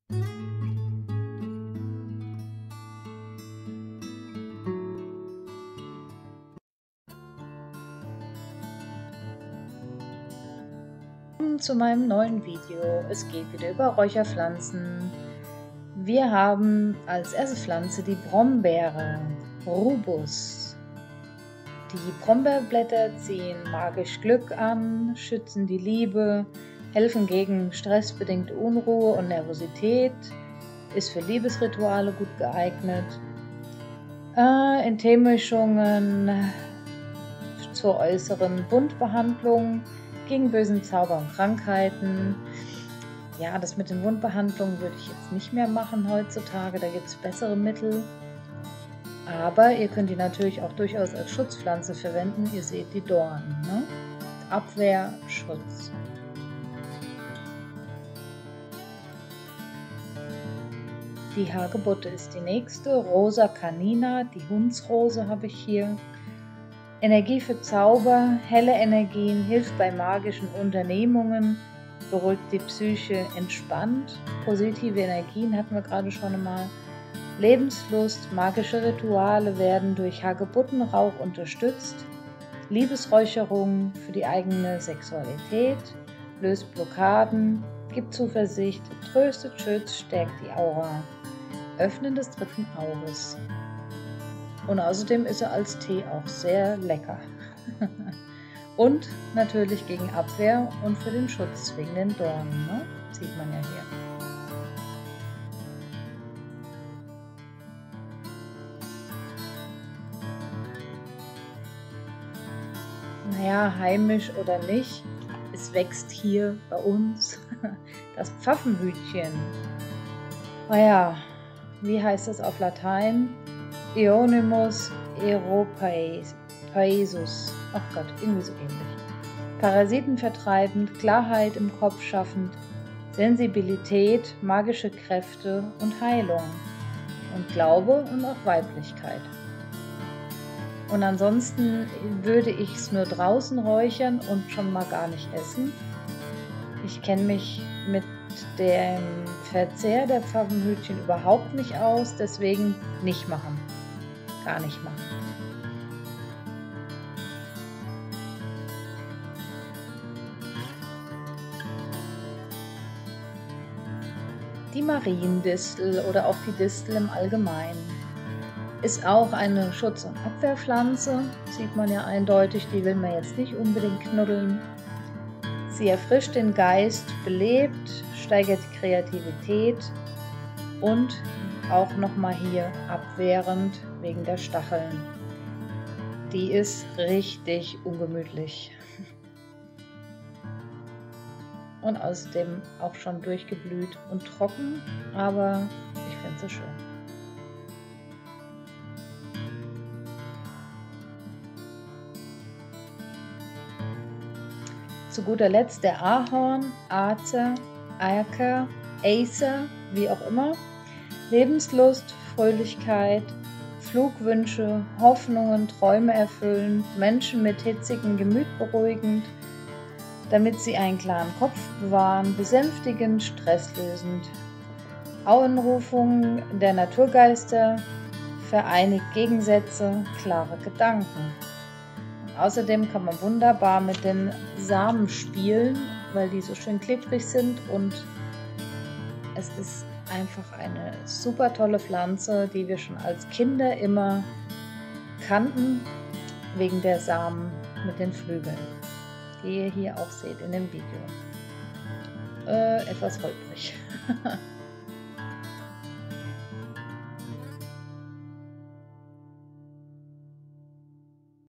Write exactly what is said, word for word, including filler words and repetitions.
Willkommen zu meinem neuen Video. Es geht wieder über Räucherpflanzen. Wir haben als erste Pflanze die Brombeere, Rubus. Die Brombeerblätter ziehen magisch Glück an, schützen die Liebe, helfen gegen stressbedingte Unruhe und Nervosität, ist für Liebesrituale gut geeignet. Äh, in Teemischungen zur äußeren Wundbehandlung, gegen bösen Zauber und Krankheiten. Ja, das mit den Wundbehandlungen würde ich jetzt nicht mehr machen heutzutage, da gibt es bessere Mittel. Aber ihr könnt die natürlich auch durchaus als Schutzpflanze verwenden. Ihr seht die Dornen, ne? Abwehr, Schutz. Die Hagebutte ist die nächste. Rosa Canina, die Hundsrose habe ich hier. Energie für Zauber, helle Energien, hilft bei magischen Unternehmungen, beruhigt die Psyche, entspannt. Positive Energien hatten wir gerade schon einmal. Lebenslust, magische Rituale werden durch Hagebuttenrauch unterstützt. Liebesräucherung für die eigene Sexualität, löst Blockaden, gibt Zuversicht, tröstet, schützt, stärkt die Aura. Öffnen des dritten Auges. Und außerdem ist er als Tee auch sehr lecker. Und natürlich gegen Abwehr und für den Schutz wegen den Dornen, ne? Sieht man ja hier. Naja, heimisch oder nicht, es wächst hier bei uns das Pfaffenhütchen. Naja, wie heißt es auf Latein? Euonymus europaesus. Ach Gott, irgendwie so ähnlich. Parasiten vertreibend, Klarheit im Kopf schaffend, Sensibilität, magische Kräfte und Heilung. Und Glaube und auch Weiblichkeit. Und ansonsten würde ich es nur draußen räuchern und schon mal gar nicht essen. Ich kenne mich mit dem Verzehr der Pfaffenhütchen überhaupt nicht aus, deswegen nicht machen. Gar nicht machen. Die Mariendistel oder auch die Distel im Allgemeinen ist auch eine Schutz- und Abwehrpflanze. Sieht man ja eindeutig, die will man jetzt nicht unbedingt knuddeln. Sie erfrischt den Geist, belebt, steigert die Kreativität und auch nochmal hier abwehrend wegen der Stacheln. Die ist richtig ungemütlich. Und außerdem auch schon durchgeblüht und trocken, aber ich finde sie schön. Zu guter Letzt der Ahorn, Acer, Aker, Acer, wie auch immer. Lebenslust, Fröhlichkeit, Flugwünsche, Hoffnungen, Träume erfüllend, Menschen mit hitzigem Gemüt beruhigend, damit sie einen klaren Kopf bewahren, besänftigend, stresslösend. Auenrufung der Naturgeister, vereinigt Gegensätze, klare Gedanken. Außerdem kann man wunderbar mit den Samen spielen, weil die so schön klebrig sind und es ist einfach eine super tolle Pflanze, die wir schon als Kinder immer kannten, wegen der Samen mit den Flügeln, die ihr hier auch seht in dem Video. Äh, etwas holprig.